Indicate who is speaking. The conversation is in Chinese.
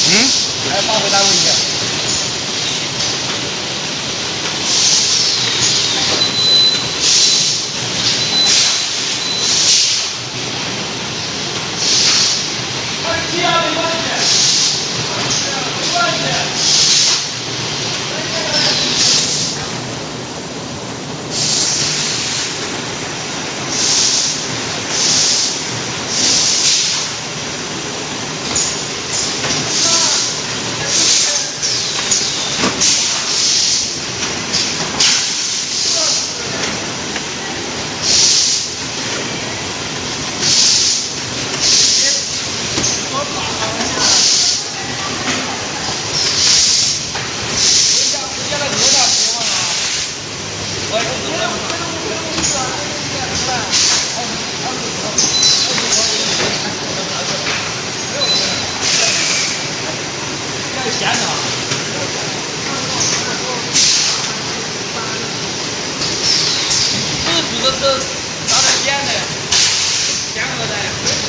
Speaker 1: 还要发回单位去。没关系，没关系。闲的，不是煮的是拿来煎的，煎鹅的。